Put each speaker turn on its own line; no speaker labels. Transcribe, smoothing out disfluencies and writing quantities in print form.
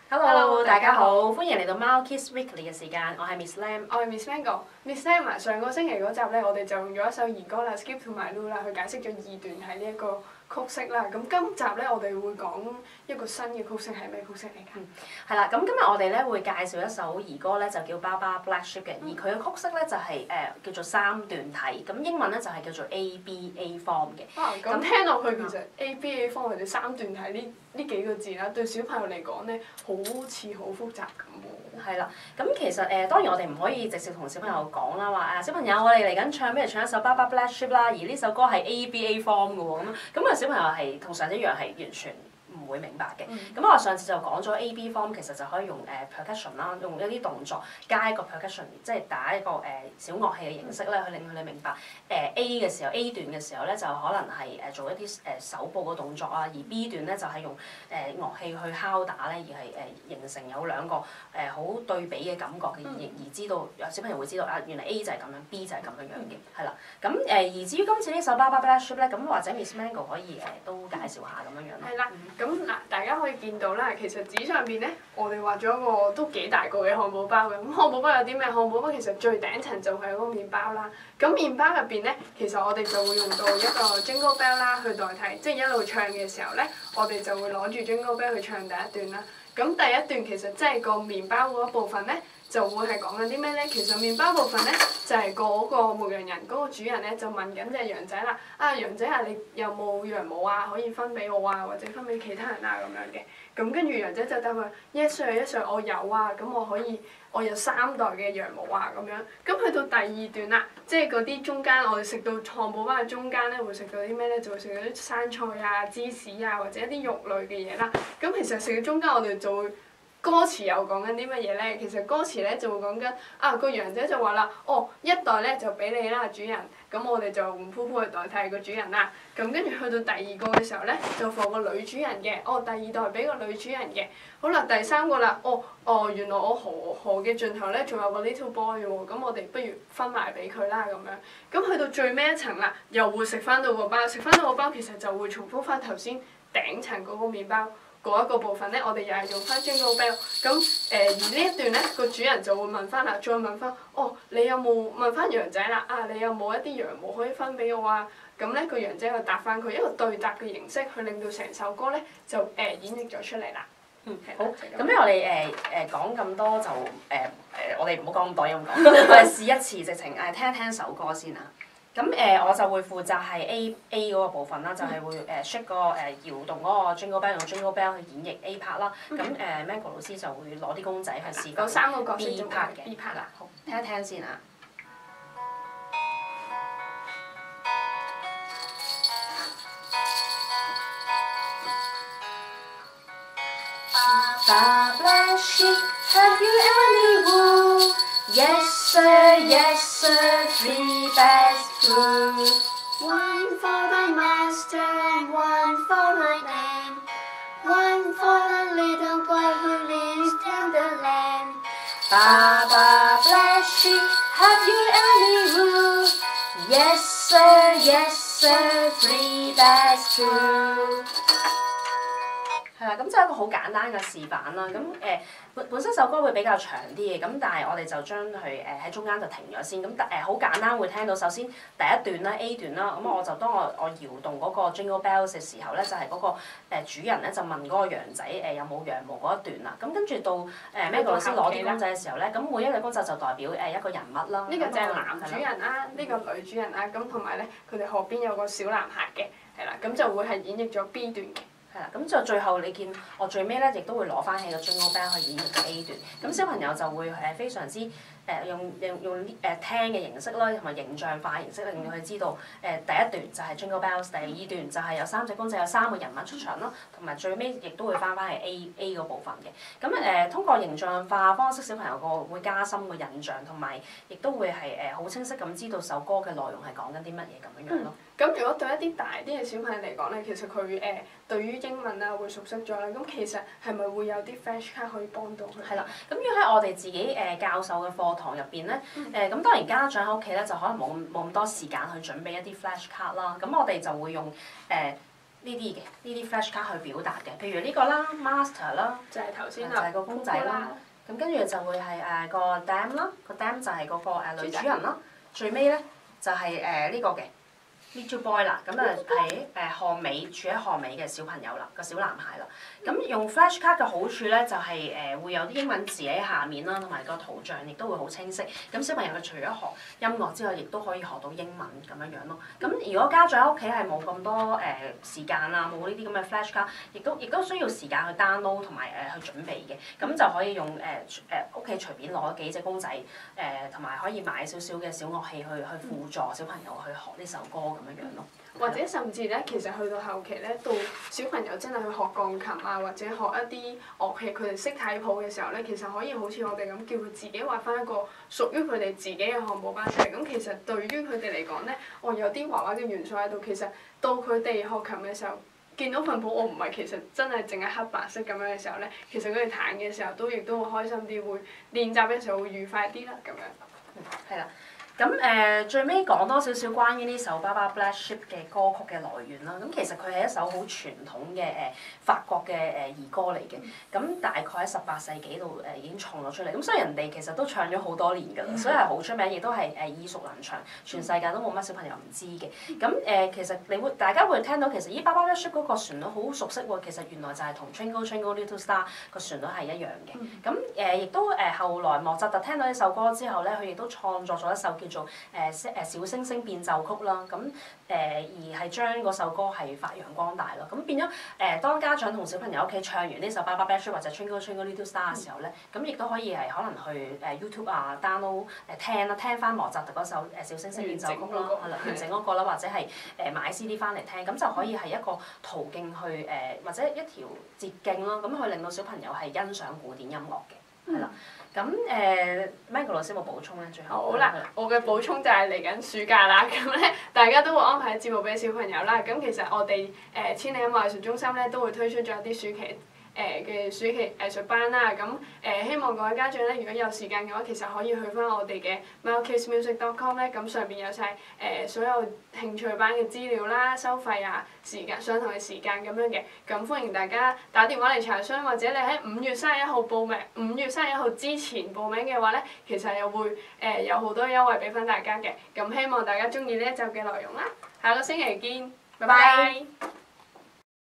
Hello，大家好，歡迎嚟到貓 Kids Weekly 嘅時間，我係 Miss Lam，
我係 Miss Mango。Miss Lam 啊，上個星期嗰集咧，我哋就用咗一首兒歌啦，Skip to My Lou 啦，去解釋咗二段係呢一個曲式啦。咁今集咧，我哋會講一個新嘅曲式係咩曲式嚟㗎？
係啦，咁今日我哋咧會介紹一首兒歌咧，就叫《Baa Baa Black Sheep》嘅，而佢嘅曲式咧就係叫做三段體，咁英文咧就係叫做 ABA form 嘅。
咁聽落去其實 ABA form 或者三段體呢幾個字啦，對小朋友嚟講咧，好似好複雜咁喎。
係啦，咁其實當然我哋唔可以直接同小朋友講啦，話小朋友我哋嚟緊唱，不如唱一首《Baa Baa Black Sheep》啦，而呢首歌係 ABA form 嘅喎，咁小朋友係同上一樣係完全唔會明白嘅。咁我上次就講咗 A.B. form 其實就可以用percussion 啦，用一啲動作加一個 percussion， 即係打一個小樂器嘅形式咧，去令佢哋明白A 嘅時候 A 段嘅時候咧就可能係做一啲手部嘅動作啊，而 B 段咧就係用樂器去敲打咧，而係形成有兩個好對比嘅感覺嘅，而知道小朋友會知道啊，原來 A 就係咁樣 ，B 就係咁樣樣嘅，係啦。咁而至於今次呢首《Baa Baa Black Sheep》咧，咁或者 Miss Mango 可以都介紹下咁樣樣咯。
係啦，咁嗱，大家可以見到啦，其實紙上邊咧，我哋畫咗一個都幾大個嘅漢堡包嘅。咁漢堡包有啲咩？漢堡包其實最頂層就係嗰個麵包啦。咁麵包入邊咧，其實我哋就會用到一個 Jingle Bell 啦去代替，即係一路唱嘅時候咧，我哋就會攞住 Jingle Bell 去唱第一段啦。咁第一段其實即係個麵包嗰一部分咧，就會係講緊啲咩咧？其實麵包部分咧，就係嗰個牧羊人嗰個主人咧，就問緊隻羊仔啦。啊，羊仔啊，你有冇羊毛啊？可以分俾我啊，或者分俾其他人啊咁樣嘅。咁跟住羊仔就答佢 Yes sir，Yes sir，我有啊。咁我有3袋嘅羊毛啊咁樣。咁去到第二段啦，即係嗰啲中間我哋食到漢堡包嘅中間咧，會食到啲咩咧？就會食到啲生菜啊、芝士啊，或者一啲肉類嘅嘢啦。咁其實食到中間我哋就會歌詞又講緊啲乜嘢咧？其實歌詞咧就會講緊個羊仔就話啦，一袋咧就俾你啦，主人。咁我哋就用噗噗去代替個主人啦。咁跟住去到第二個嘅時候咧，就放個女主人嘅。第二袋俾個女主人嘅。好啦，第三個啦。原來我河嘅盡頭咧仲有個 little boy 喎。咁我哋不如分埋俾佢啦咁樣。咁去到最尾一層啦，又會食翻到個包。食翻到個包其實就會重複翻頭先頂層嗰個麵包。嗰一個部分咧，我哋又係用翻 Jingle Bell。咁而呢一段咧，個主人就會問翻啦，再問翻，你有冇問翻羊仔啦？你有冇一啲羊毛可以分俾我啊？咁咧，個羊仔就答翻佢，一個對答嘅形式，去令到成首歌咧就演繹咗出嚟啦。
好。咁咧，我哋講咁多就我哋唔好講咁多嘢咁講，我哋試一次直情聽一聽首歌先啊。咁我就會負責係 A 嗰個部分啦，就係會shake 個搖動嗰個 Jingle Bell，用 Jingle Bell 去演繹 A part 啦。咁Mango 老師就會攞啲公仔去示範
3個角色
B part 嘅。
B part 啦，
好，聽一聽先啊。Baa Black Sheep, have you any wool? Yes sir, yes sir, 3 bags full.
One for the master and one for my lamb. One for the little boy who lives in the land.
Baa Baa Black Sheep, have you any wool? Yes sir, yes sir, 3 bags full. 係啦，咁就係一個好簡單嘅示範啦。咁本身首歌會比較長啲嘅，咁但係我哋就將佢喺中間就停咗先。咁好簡單會聽到，首先第一段啦 A 段啦，咁我就當我搖動嗰個 Jingle Bells 嘅時候咧，就係嗰個主人咧就問嗰個羊仔有冇羊毛嗰一段啦。咁跟住到Mango老師攞啲公仔嘅時候咧，咁每一個公仔就代表一個人物啦。
呢個就係男主人啦，呢個女主人啦，咁同埋咧佢哋後邊有個小男孩嘅，係啦，咁就會係演繹咗 B 段嘅。
係啦，咁就最後你見我最尾咧，亦都會攞翻起個 Jingle Bell 去演繹嘅 A 段。咁小朋友就會非常之用聽嘅形式啦，同埋形象化形式令到佢知道第一段就係 Jingle Bells， 第二段就係有3隻公仔有3個人物出場啦，同埋最尾亦都會翻去 A 嗰部分嘅。咁通過形象化方式，小朋友會加深個印象，同埋亦都會係好清晰咁知道首歌嘅內容係講緊啲乜嘢咁樣樣咯。
咁如果對一啲大啲嘅小朋友嚟講咧，其實佢對於英文啊會熟悉咗啦。咁其實係咪會有啲 flash card 可以幫到佢？
係啦，咁如果喺我哋自己教授嘅課堂入邊咧，咁當然家長喺屋企咧就可能冇咁多時間去準備一啲 flash card 啦。咁我哋就會用呢啲嘅，呢啲 flash 卡去表達嘅，譬如呢個啦，master 啦，
就係頭先
就係個公仔啦。咁跟住就會係個 dam 啦，個 dam 就係嗰個女主人啦。最尾咧就係呢個嘅 little boy 啦，咁啊喺項尾住喺項尾嘅小朋友啦，個小男孩啦。咁用 flash 卡嘅好處咧就係會有啲英文字喺下面啦，同埋個圖像亦都會好清晰。咁小朋友佢除咗學音樂之外，亦都可以學到英文咁樣樣咯。咁如果家長喺屋企係冇咁多時間啊，冇呢啲咁嘅 flash 卡，亦都需要時間去 download 同埋去準備嘅，咁就可以用屋企隨便攞幾隻公仔同埋可以買少少嘅小樂器去輔助小朋友去學呢首歌咁樣樣咯。
或者甚至咧，其實去到後期咧，到小朋友真係去學鋼琴啊，或者學一啲樂器，佢哋識睇譜嘅時候咧，其實可以好似我哋咁，叫佢自己畫翻一個屬於佢哋自己嘅漢堡包出嚟。咁其實對於佢哋嚟講咧，有啲畫畫嘅元素喺度。其實到佢哋學琴嘅時候，見到份譜，我唔係其實真係淨係黑白色咁樣嘅時候咧，其實佢哋彈嘅時候亦都會開心啲，會練習嘅時候會愉快啲啦，咁樣。
係啦。咁最尾講多少少關於呢首《Baa Baa Black Sheep》嘅歌曲嘅來源啦。咁其實佢係一首好傳統嘅法國嘅兒歌嚟嘅。咁大概喺18世紀度已經創咗出嚟。咁所以人哋其實都唱咗好多年㗎啦，所以係好出名，亦都係耳熟能詳，全世界都冇乜小朋友唔知嘅。咁其實大家會聽到其實《Baa Baa Black Sheep》嗰個旋律好熟悉喎。其實原來就係同《Twinkle Twinkle Little Star》個旋律係一樣嘅。咁亦都後來莫扎特聽到呢首歌之後咧，佢亦都創作咗一首叫做小星星變奏曲啦，咁而係將嗰首歌係發揚光大咯。咁變咗當家長同小朋友屋企唱完呢首《Baa Baa Black Sheep》或者《Twinkle Twinkle Little Star》嘅時候咧，咁亦都可以係可能去YouTube 啊 download 聽翻莫扎特嗰首小星星變奏曲啦，係啦，完整嗰個啦，或者係買 CD 翻嚟聽，咁就可以係一個途徑去或者一條捷徑咯，咁去令到小朋友係欣賞古典音樂嘅，係啦。咁Michael 老師有冇補充咧？最後
好啦，我嘅補充就係嚟緊暑假啦，咁咧大家都會安排節目俾小朋友啦。咁其實我哋千里音樂藝術中心咧都會推出咗一啲暑期藝術班啦。咁希望各位家長咧，如果有時間嘅話，其實可以去翻我哋嘅 mildkidsmusic.com 咧，咁上邊有晒所有興趣班嘅資料啦、收費啊、上堂嘅時間咁樣嘅。咁歡迎大家打電話嚟查詢，或者你喺5月31號報名，5月31號之前報名嘅話咧，其實又會有好多優惠俾翻大家嘅。咁希望大家中意呢一集嘅內容啦，下個星期見，拜拜。